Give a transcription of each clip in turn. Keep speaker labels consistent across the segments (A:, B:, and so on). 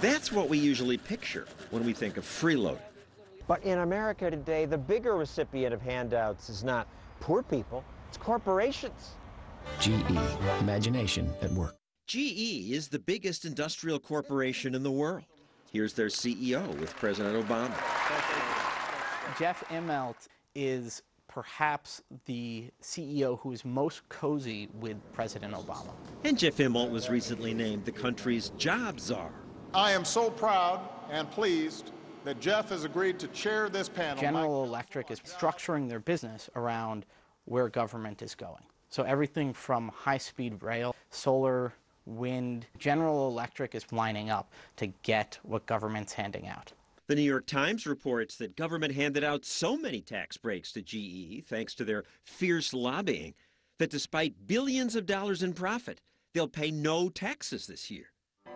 A: That's what we usually picture when we think of freeloading.
B: But in America today, the bigger recipient of handouts is not poor people, it's corporations.
C: GE, imagination at work.
A: GE is the biggest industrial corporation in the world. Here's their CEO with President Obama.
D: Jeff Immelt is perhaps the CEO who is most cozy with President Obama.
A: And Jeff Immelt was recently named the country's job czar.
E: I am so proud and pleased that Jeff has agreed to chair this panel.
D: General Electric is structuring their business around where government is going. So everything from high-speed rail, solar, wind, General Electric is lining up to get what government's handing out.
A: The New York Times reports that government handed out so many tax breaks to GE, thanks to their fierce lobbying, that despite billions of dollars in profit, they'll pay no taxes this year.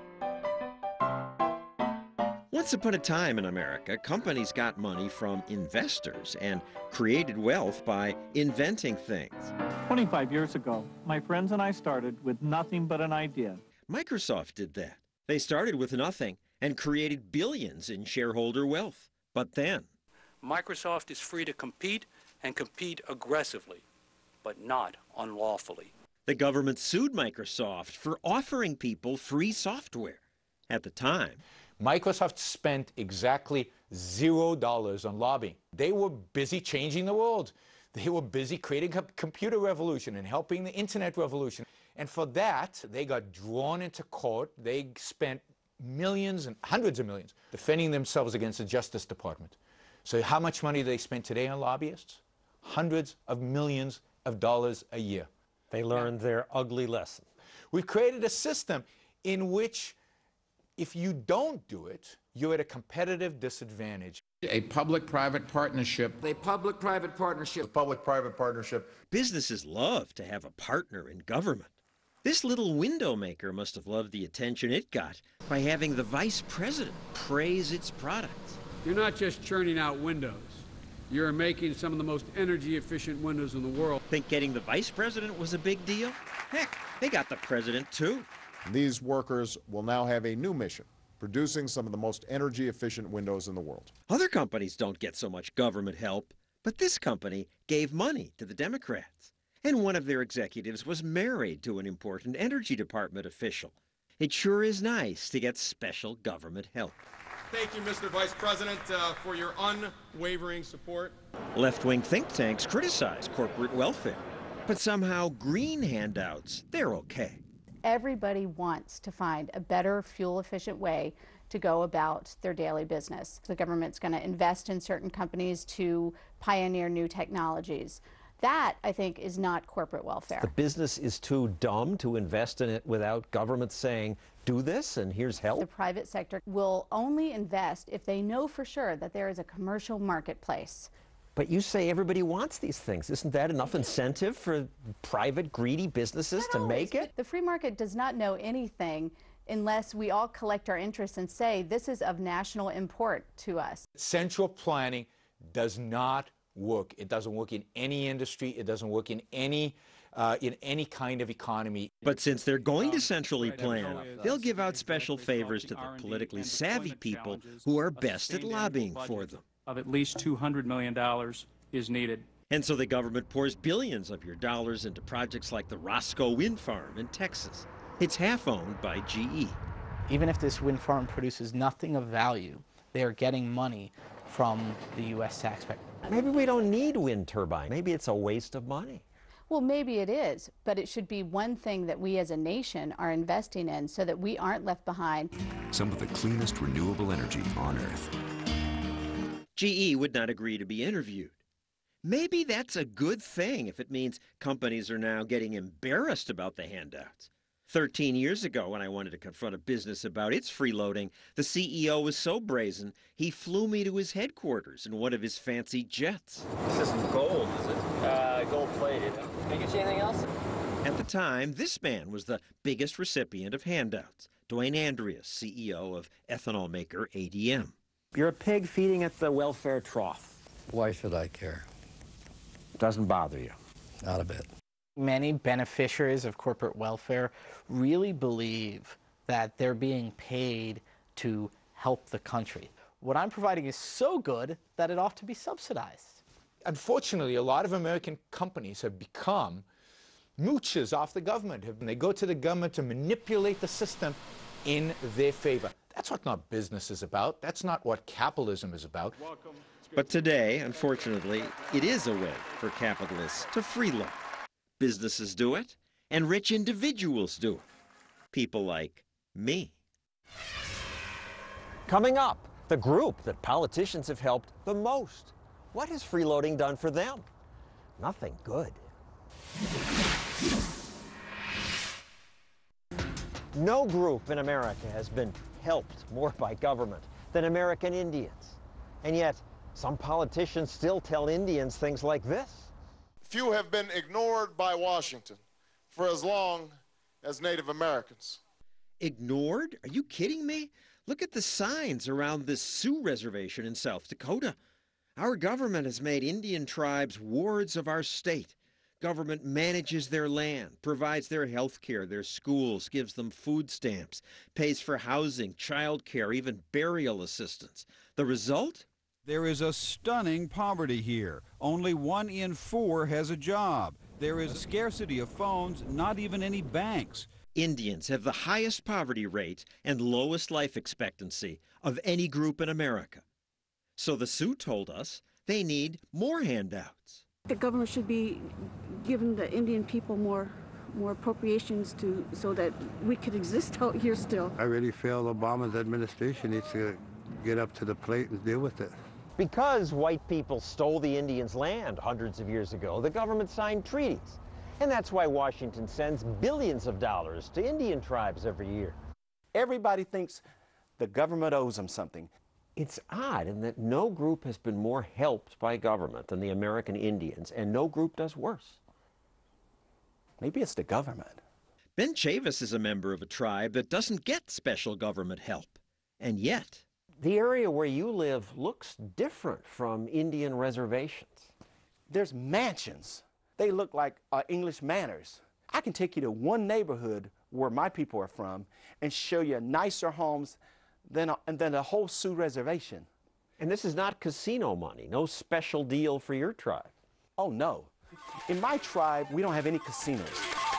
A: Once upon a time in America, companies got money from investors and created wealth by inventing things.
F: 25 years ago, my friends and I started with nothing but an idea.
A: Microsoft did that. They started with nothing and created billions in shareholder wealth. But then,
G: Microsoft is free to compete and compete aggressively, but not unlawfully.
A: the government sued Microsoft for offering people free software. At the time,
H: Microsoft spent exactly $0 on lobbying. They were busy changing the world. They were busy creating a computer revolution and helping the internet revolution. And for that, they got drawn into court. They spent millions and hundreds of millions defending themselves against the Justice Department. So how much money do they spend today on lobbyists? Hundreds of millions of dollars a year.
B: They learned their ugly lesson.
H: We've created a system in which if you don't do it, you're at a competitive disadvantage.
I: A public-private partnership.
J: A public-private partnership.
E: A public-private partnership.
A: Businesses love to have a partner in government. This little window maker must have loved the attention it got by having the vice president praise its products.
K: You're not just churning out windows. You're making some of the most energy-efficient windows in the world.
A: Think getting the vice president was a big deal? Heck, they got the president too.
E: These workers will now have a new mission, producing some of the most energy-efficient windows in the world.
A: Other companies don't get so much government help, but this company gave money to the Democrats. And one of their executives was married to an important Energy Department official. It sure is nice to get special government help.
L: Thank you, Mr. Vice President, for your unwavering support.
A: Left-wing think tanks criticize corporate welfare, but somehow green handouts, they're okay.
M: Everybody wants to find a better fuel-efficient way to go about their daily business. The government's going to invest in certain companies to pioneer new technologies. That, I think, is not corporate welfare.
B: The business is too dumb to invest in it without government saying, do this and here's help.
M: The private sector will only invest if they know for sure that there is a commercial marketplace.
B: But you say everybody wants these things. Isn't that enough incentive for private, greedy businesses to make it?
M: The free market does not know anything unless we all collect our interests and say this is of national import to us.
H: Central planning does not work. It doesn't work in any industry. It doesn't work in any kind of economy.
A: But since they're going to centrally plan, they'll give out special favors to the politically savvy people who are best at lobbying for them.
N: Of at least $200 million is needed.
A: And so the government pours billions of your dollars into projects like the Roscoe wind farm in Texas. It's half owned by GE.
D: Even if this wind farm produces nothing of value, they are getting money from the U.S. taxpayer.
B: Maybe we don't need wind turbine. Maybe it's a waste of money.
M: Well, maybe it is, but it should be one thing that we as a nation are investing in so that we aren't left behind.
O: Some of the cleanest renewable energy on Earth.
A: GE would not agree to be interviewed. Maybe that's a good thing if it means companies are now getting embarrassed about the handouts. 13 years ago, when I wanted to confront a business about its freeloading, the CEO was so brazen, he flew me to his headquarters in one of his fancy jets.
B: This isn't gold, is it? Gold-plated. Can I get you anything else?
A: At the time, this man was the biggest recipient of handouts, Dwayne Andreas, CEO of ethanol maker ADM.
B: You're a pig feeding at the welfare trough.
J: Why should I care?
B: Doesn't bother you.
J: Not a bit.
D: Many beneficiaries of corporate welfare really believe that they're being paid to help the country. What I'm providing is so good that it ought to be subsidized.
H: Unfortunately, a lot of American companies have become moochers off the government. They go to the government to manipulate the system in their favor. That's what not business is about. That's not what capitalism is about.
A: But today, unfortunately, it is a way for capitalists to freeload. Businesses do it, and rich individuals do it. People like me.
B: Coming up, the group that politicians have helped the most. What has freeloading done for them? Nothing good. No group in America has been helped more by government than American Indians. And yet, some politicians still tell Indians things like this.
E: Few have been ignored by Washington for as long as Native Americans.
A: Ignored? Are you kidding me? Look at the signs around this Sioux reservation in South Dakota. Our government has made Indian tribes wards of our state. Government manages their land, provides their health care, their schools, gives them food stamps, pays for housing, child care, even burial assistance. The result?
P: There is a stunning poverty here. Only 1 in 4 has a job. There is a scarcity of phones, not even any banks.
A: Indians have the highest poverty rate and lowest life expectancy of any group in America. So the Sioux told us they need more handouts.
Q: The government should be giving the Indian people more appropriations so that we could exist out here still.
R: I really feel Obama's administration needs to get up to the plate and deal with it.
B: Because white people stole the Indians' land hundreds of years ago, the government signed treaties. And that's why Washington sends billions of dollars to Indian tribes every year.
S: Everybody thinks the government owes them something.
B: It's odd in that no group has been more helped by government than the American Indians, and no group does worse.
S: Maybe it's the government.
A: Ben Chavis is a member of a tribe that doesn't get special government help. And yet,
B: the area where you live looks different from Indian reservations.
S: There's mansions. They look like English manors. I can take you to one neighborhood where my people are from and show you nicer homes than the whole Sioux reservation.
B: And this is not casino money, no special deal for your tribe.
S: Oh, no. In my tribe, we don't have any casinos.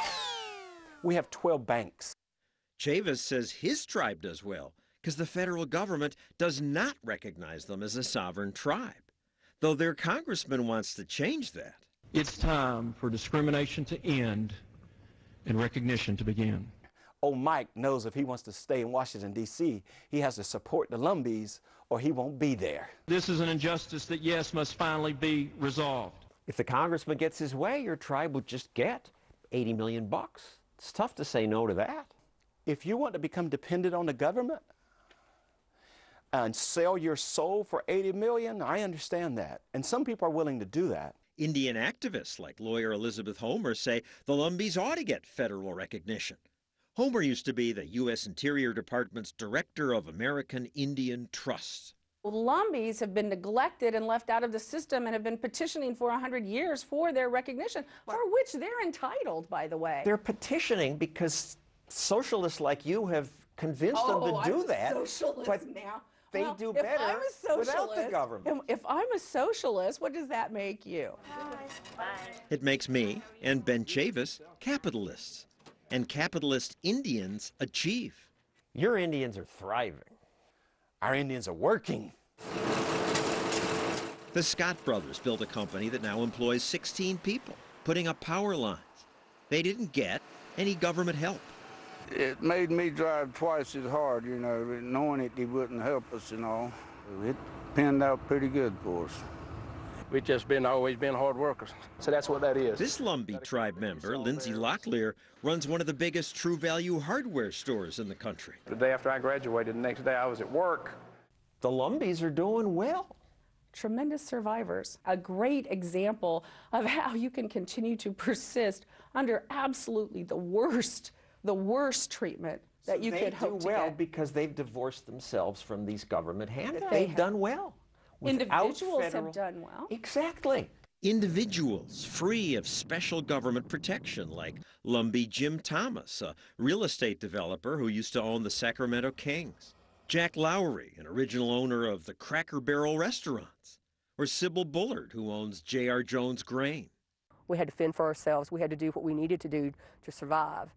S: We have 12 banks.
A: Chavis says his tribe does well because the federal government does not recognize them as a sovereign tribe, though their congressman wants to change that.
N: It's time for discrimination to end and recognition to begin.
S: Old Mike knows if he wants to stay in Washington, D.C., he has to support the Lumbees or he won't be there.
N: This is an injustice that, yes, must finally be resolved.
B: If the congressman gets his way, your tribe would just get $80 million. It's tough to say no to that.
S: If you want to become dependent on the government and sell your soul for $80 million, I understand that. And some people are willing to do that.
A: Indian activists like lawyer Elizabeth Homer say the Lumbees ought to get federal recognition. Homer used to be the U.S. Interior Department's Director of American Indian Trusts.
T: Lumbees have been neglected and left out of the system and have been petitioning for 100 years for their recognition, for which they're entitled, by the way.
B: They're petitioning because socialists like you have convinced them to do that.
T: But now.
B: They do better without the government.
T: If I'm a socialist, what does that make you?
A: Bye. It makes me and Ben Chavis capitalists. And capitalist Indians achieve.
B: Your Indians are thriving.
S: Our Indians are working.
A: The Scott brothers built a company that now employs 16 people, putting up power lines. They didn't get any government help.
U: It made me drive twice as hard, you know, knowing it wouldn't help us and all. It panned out pretty good for us.
V: We've just always been hard workers. So that's what that is.
A: This Lumbee tribe member, Lindsay Locklear, runs one of the biggest True Value hardware stores in the country.
V: The day after I graduated, the next day I was at work.
B: The Lumbees are doing well.
T: Tremendous survivors. A great example of how you can continue to persist under absolutely the worst treatment that you could hope to get.
B: They do well because they've divorced themselves from these government handouts. They've done well.
T: Individuals have done well.
B: Exactly.
A: Individuals free of special government protection, like Lumbee Jim Thomas, a real estate developer who used to own the Sacramento Kings. Jack Lowry, an original owner of the Cracker Barrel restaurants, or Sybil Bullard, who owns J.R. Jones Grain.
C: We had to fend for ourselves. We had to do what we needed to do to survive.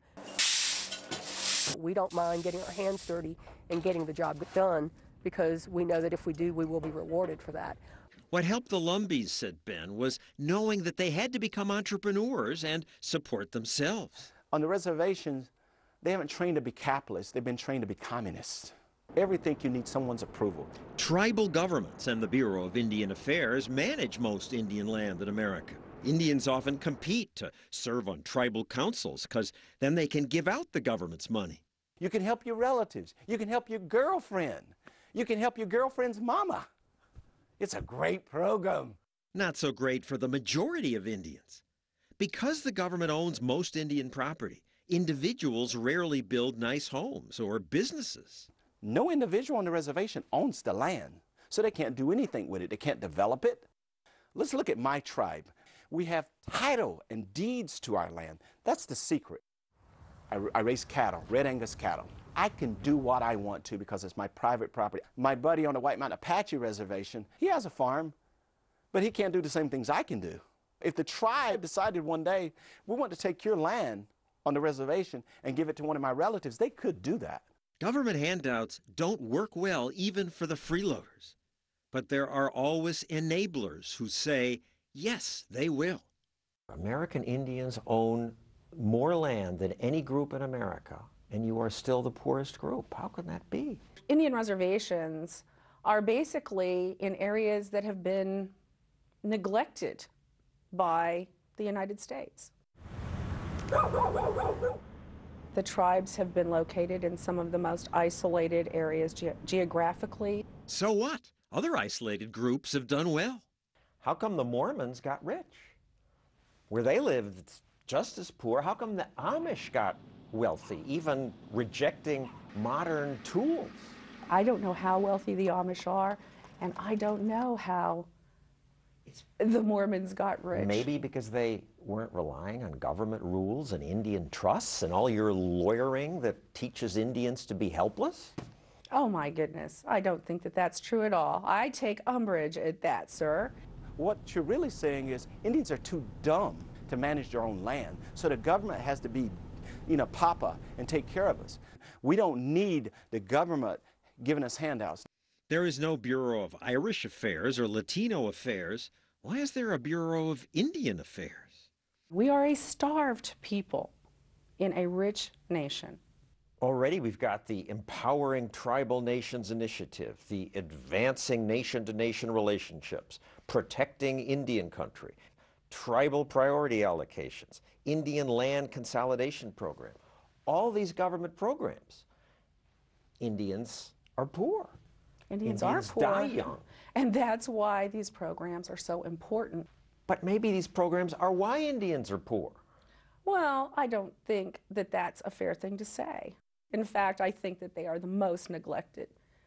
C: We don't mind getting our hands dirty and getting the job done because we know that if we do, we will be rewarded for that.
A: What helped the Lumbies, said Ben, was knowing that they had to become entrepreneurs and support themselves.
S: On the reservations, they haven't trained to be capitalists. They've been trained to be communists. Everything you need someone's approval.
A: Tribal governments and the Bureau of Indian Affairs manage most Indian land in America. Indians often compete to serve on tribal councils because then they can give out the government's money.
S: You can help your relatives. You can help your girlfriend. You can help your girlfriend's mama. It's a great program.
A: Not so great for the majority of Indians. Because the government owns most Indian property, individuals rarely build nice homes or businesses.
S: No individual on the reservation owns the land, so they can't do anything with it. They can't develop it. Let's look at my tribe. We have title and deeds to our land. That's the secret. I raise cattle, Red Angus cattle. I can do what I want to because it's my private property. My buddy on the White Mountain Apache Reservation, he has a farm, but he can't do the same things I can do. If the tribe decided one day, we want to take your land on the reservation and give it to one of my relatives, they could do that.
A: Government handouts don't work well even for the freeloaders. But there are always enablers who say, yes, they will.
B: American Indians own more land than any group in America, and you are still the poorest group. How can that be?
T: Indian reservations are basically in areas that have been neglected by the United States. The tribes have been located in some of the most isolated areas geographically.
A: So what? Other isolated groups have done well.
B: How come the Mormons got rich? Where they lived, it's just as poor. How come the Amish got wealthy, even rejecting modern tools?
T: I don't know how wealthy the Amish are, and I don't know how the Mormons got rich.
B: Maybe because they weren't relying on government rules and Indian trusts and all your lawyering that teaches Indians to be helpless?
T: Oh my goodness, I don't think that that's true at all. I take umbrage at that, sir.
S: What you're really saying is Indians are too dumb to manage their own land, so the government has to be, papa and take care of us. We don't need the government giving us handouts.
A: There is no Bureau of Irish Affairs or Latino Affairs. Why is there a Bureau of Indian Affairs?
T: We are a starved people in a rich nation.
B: Already we've got the Empowering Tribal Nations Initiative, the Advancing Nation-to-Nation Relationships, Protecting Indian Country, Tribal Priority Allocations, Indian Land Consolidation Program. All these government programs. Indians are poor.
T: Indians are poor.
B: Die young.
T: And that's why these programs are so important.
B: But maybe these programs are why Indians are poor.
T: Well, I don't think that that's a fair thing to say. In fact, I think that they are the most neglected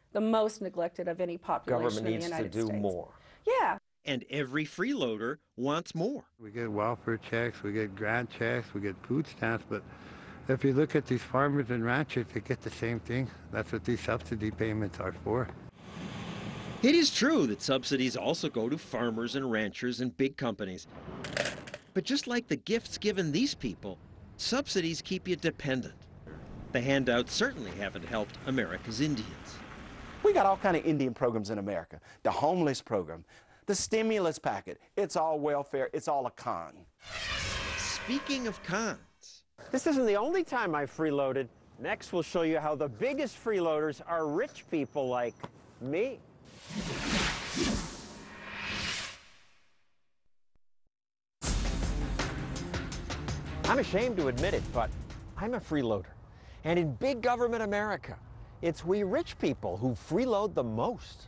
T: of any population in the United States.
B: Government needs to do more.
T: Yeah.
A: And every freeloader wants more.
R: We get welfare checks, we get grant checks, we get food stamps, but if you look at these farmers and ranchers, they get the same thing. That's what these subsidy payments are for.
A: It is true that subsidies also go to farmers and ranchers and big companies. But just like the gifts given these people, subsidies keep you dependent. The handouts certainly haven't helped America's Indians.
S: We got all kind of Indian programs in America. The homeless program, the stimulus packet. It's all welfare. It's all a con.
A: Speaking of cons.
B: This isn't the only time I've freeloaded. Next, we'll show you how the biggest freeloaders are rich people like me. I'm ashamed to admit it, but I'm a freeloader. And in big government America, it's we rich people who freeload the most.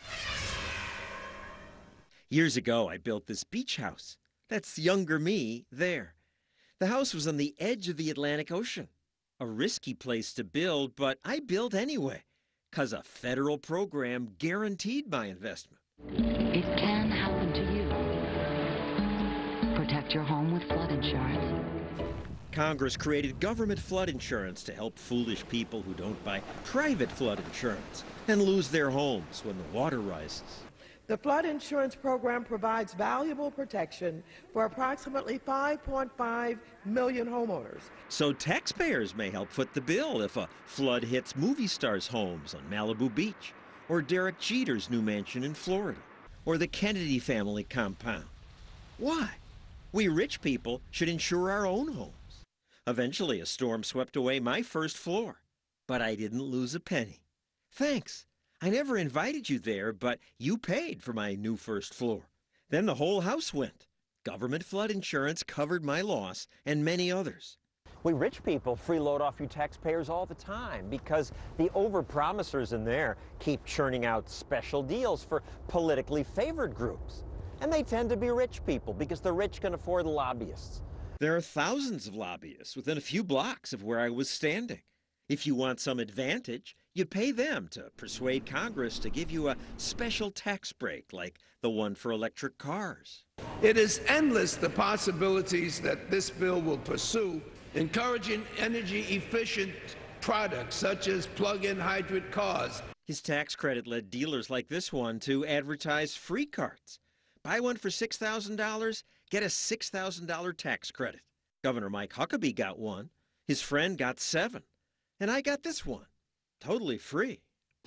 A: Years ago, I built this beach house. That's younger me there. The house was on the edge of the Atlantic Ocean. A risky place to build, but I built anyway, 'cause a federal program guaranteed my investment.
F: It can happen to you. Protect your home with flood insurance.
A: Congress created government flood insurance to help foolish people who don't buy private flood insurance and lose their homes when the water rises.
F: The flood insurance program provides valuable protection for approximately 5.5 million homeowners.
A: So taxpayers may help foot the bill if a flood hits movie stars' homes on Malibu Beach, or Derek Jeter's new mansion in Florida, or the Kennedy family compound. Why? We rich people should insure our own homes. Eventually, a storm swept away my first floor, but I didn't lose a penny. Thanks. I never invited you there, but you paid for my new first floor. Then the whole house went. Government flood insurance covered my loss and many others.
B: We rich people freeload off you taxpayers all the time because the overpromisers in there keep churning out special deals for politically favored groups. And they tend to be rich people because the rich can afford lobbyists.
A: There are thousands of lobbyists within a few blocks of where I was standing. If you want some advantage, you pay them to persuade Congress to give you a special tax break like the one for electric cars.
G: It is endless the possibilities that this bill will pursue, encouraging energy-efficient products such as plug-in hybrid cars.
A: His tax credit led dealers like this one to advertise free cards. Buy one for $6,000, get a $6,000 tax credit. Governor Mike Huckabee got one, his friend got 7, and I got this one. Totally free.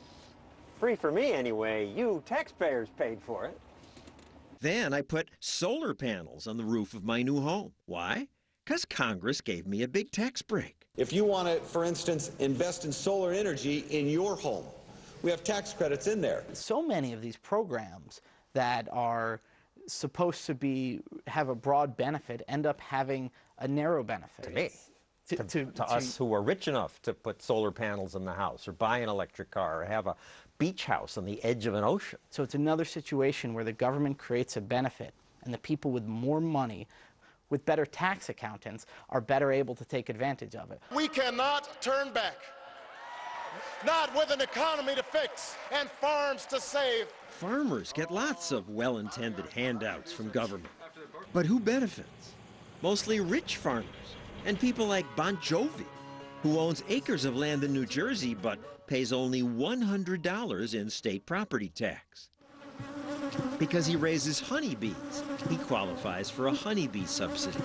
B: Free for me anyway. You taxpayers paid for it.
A: Then I put solar panels on the roof of my new home. Why? Because Congress gave me a big tax break.
W: If you want to, for instance, invest in solar energy in your home, we have tax credits in there.
D: So many of these programs that are supposed to have a broad benefit end up having a narrow benefit.
B: To me. To us who are rich enough to put solar panels in the house or buy an electric car or have a beach house on the edge of an ocean.
D: So it's another situation where the government creates a benefit and the people with more money, with better tax accountants, are better able to take advantage of it.
X: We cannot turn back. Not with an economy to fix and farms to save.
A: Farmers get lots of well-intended handouts from government. But who benefits? Mostly rich farmers. And people like Bon Jovi, who owns acres of land in New Jersey but pays only $100 in state property tax. Because he raises honeybees, he qualifies for a honeybee subsidy.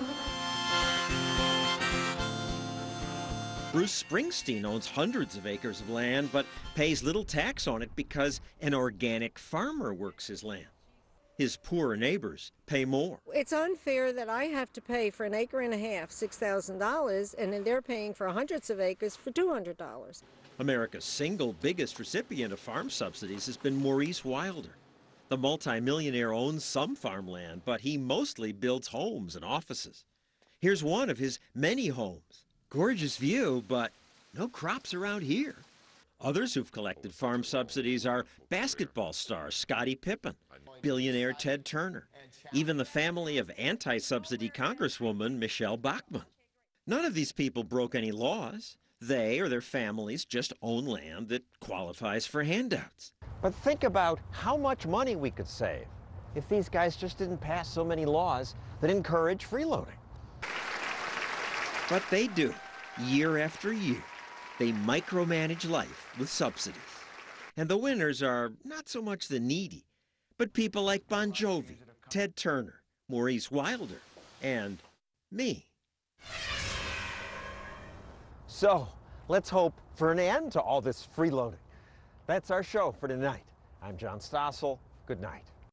A: Bruce Springsteen owns hundreds of acres of land but pays little tax on it because an organic farmer works his land. His poorer neighbors pay more.
Y: It's unfair that I have to pay for an acre and a half $6,000, and then they're paying for hundreds of acres for $200.
A: America's single biggest recipient of farm subsidies has been Maurice Wilder. The multimillionaire owns some farmland, but he mostly builds homes and offices. Here's one of his many homes. Gorgeous view, but no crops around here. Others who've collected farm subsidies are basketball star Scottie Pippen, billionaire Ted Turner, even the family of anti-subsidy Congresswoman Michelle Bachmann. None of these people broke any laws. They or their families just own land that qualifies for handouts.
B: But think about how much money we could save if these guys just didn't pass so many laws that encourage freeloading.
A: But they do, year after year. They micromanage life with subsidies. And the winners are not so much the needy, but people like Bon Jovi, Ted Turner, Maurice Wilder, and me.
B: So, let's hope for an end to all this freeloading. That's our show for tonight. I'm John Stossel. Good night.